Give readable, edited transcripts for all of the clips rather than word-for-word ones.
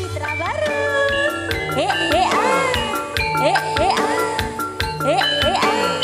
Citra baru. Ah. Ah.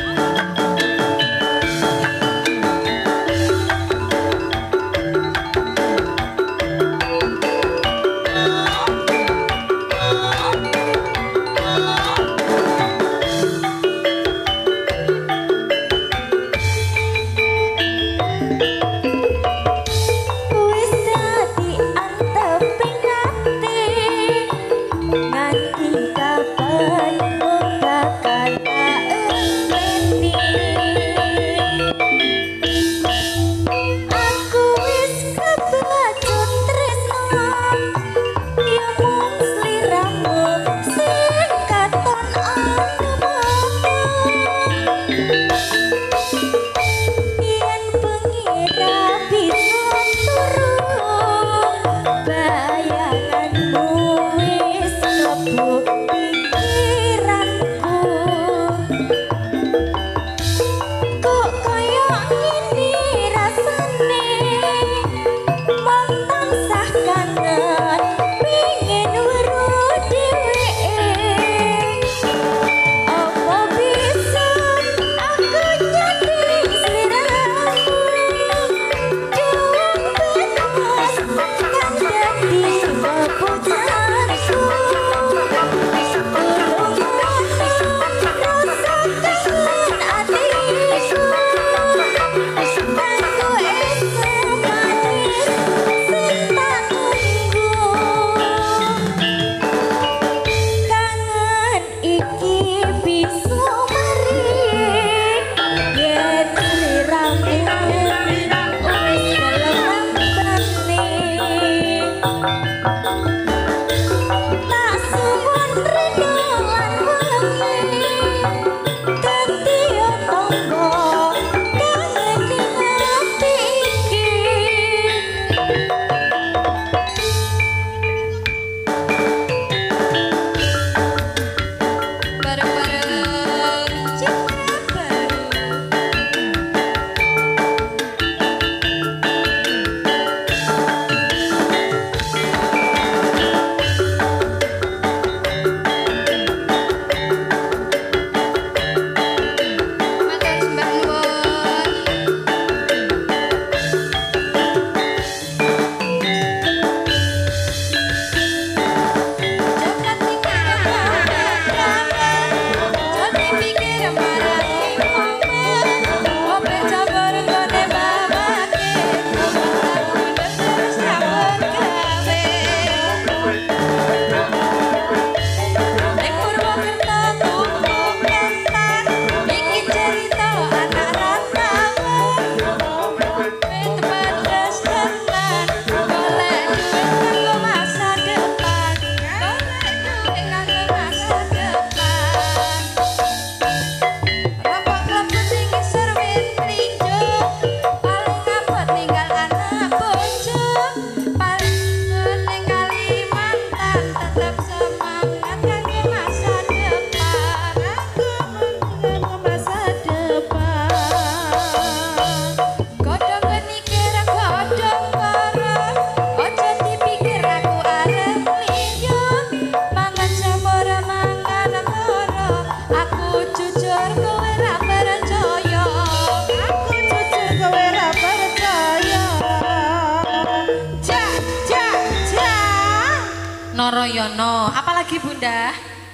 Noroyono, apalagi Bunda?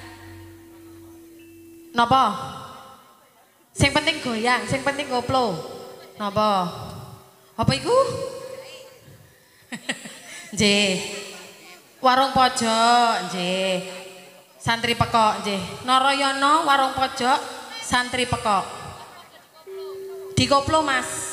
Nopo? Sing penting goyang, sing penting koplo. Nopo? Apa iku? Nggih. Warung pojok, nggih. Santri pekok, nggih. Noroyono, warung pojok, santri pekok. Di koplo, Mas.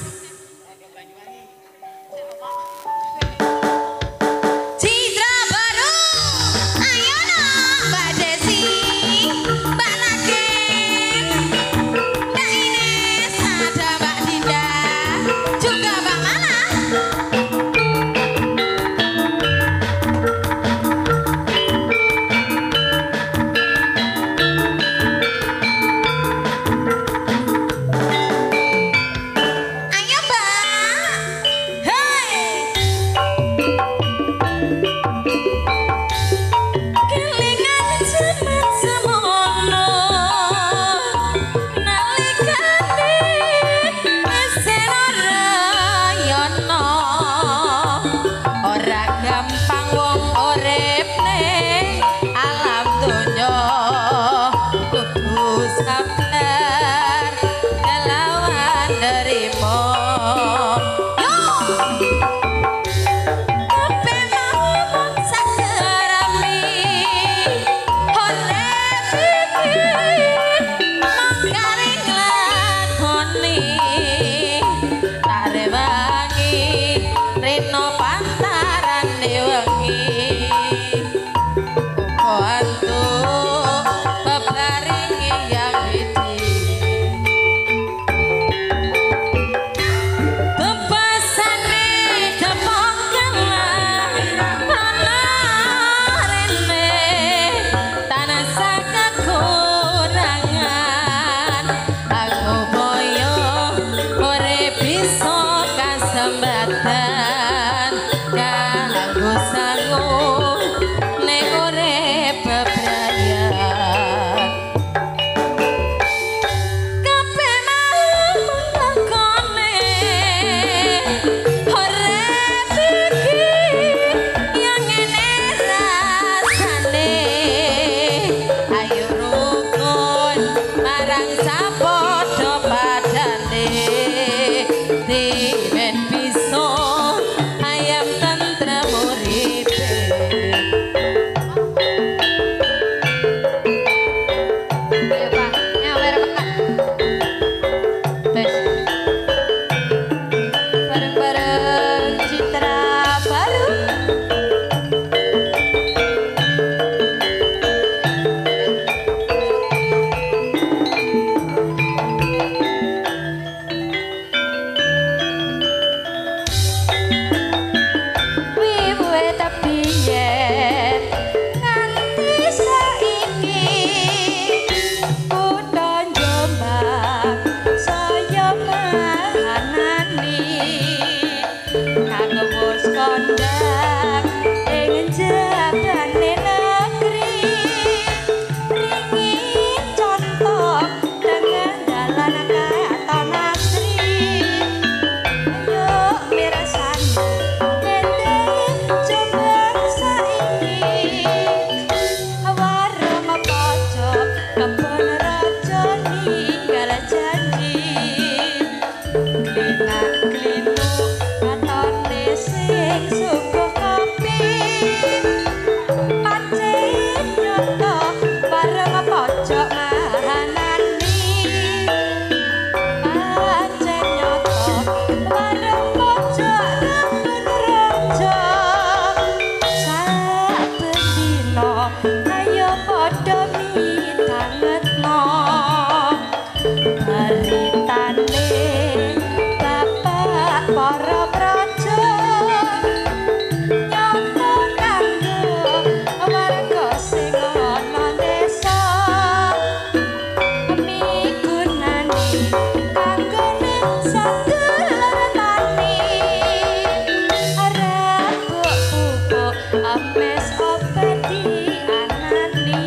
Ames opedi anani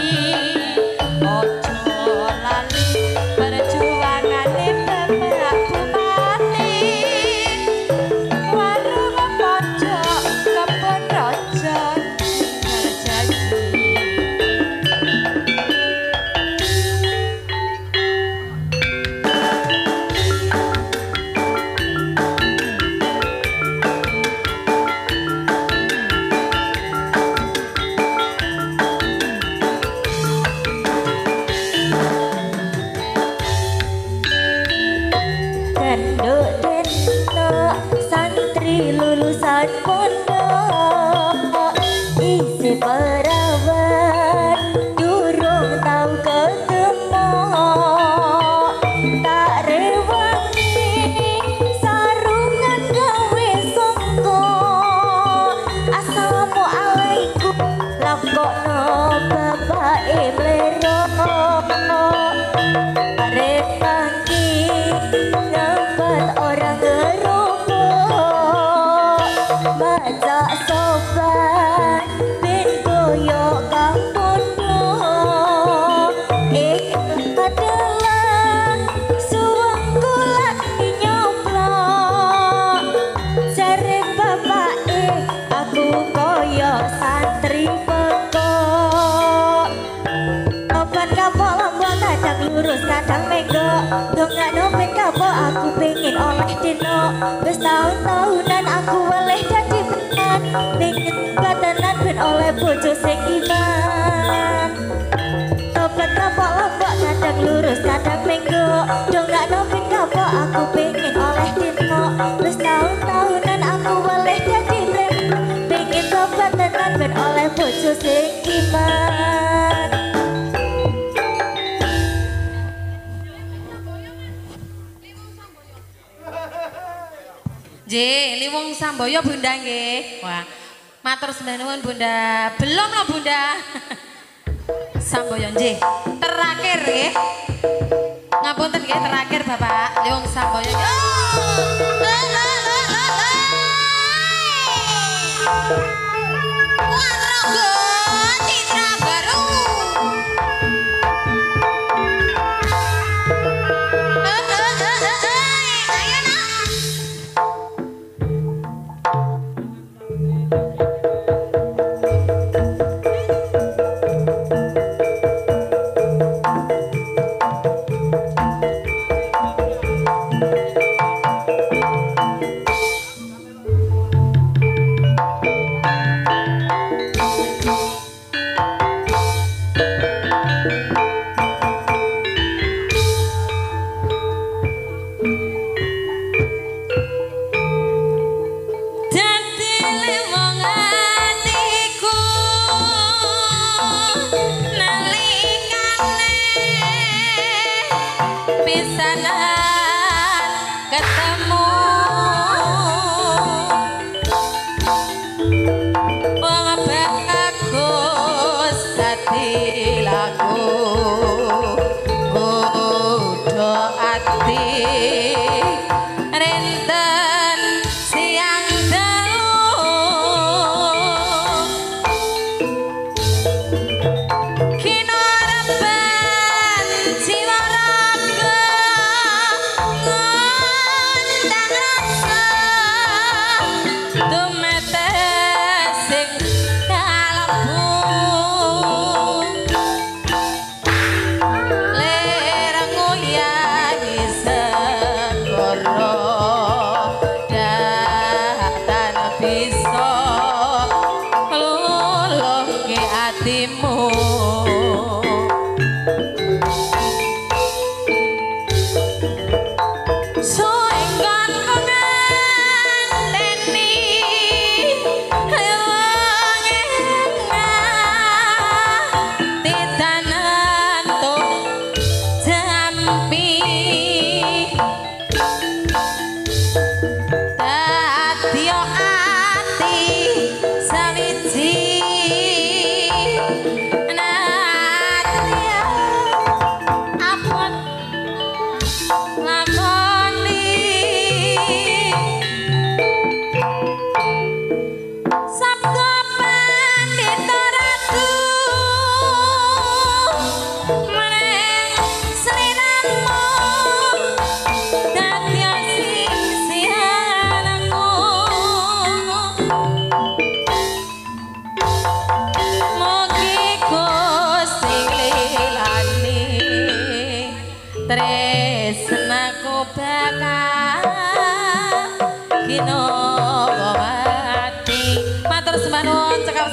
ojo lali perjuangane Bapak Bupati warung pojok kebon raja terjadi santri lulusan pondok isi perawat durung tahu ketemu tak rewangi sarungan gawe songko assalamualaikum lakokno bapak emlero arep pagi dapat orang Majak sobat bin goyok kang pondok adalah suwengku lagi nyoplok jare bapak aku koyok santri pekok obat kapok lombok kadang lurus kadang menggok dongak nomen kapok aku pengen oleh dino wis tahun-tahunan aku oleh dadi tenan pengen batanan ben oleh bojo sing iman obat kapok lombok kadang lurus kadang menggok dongak nomen kapok aku pengen oleh dino wis tahun-tahunan aku oleh dadi tenan pengen tobat tenan ben oleh bojo sing iman. J, Liwong Samboyo Bunda nggih. Wah, matur sembah nuwun Bunda. Belum loh Bunda. Samboyo nggih. Terakhir nggih. Ngapunten nggih terakhir Bapak Liwong Samboyo. Waraga Citra Baru. Pisanan ketemu wong bagus dadi lagu godho ati renten siang dalu kinoreban jiwa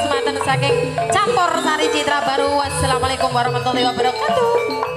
sematen saking Campur Sari Citra Baru. Wassalamualaikum warahmatullahi wabarakatuh.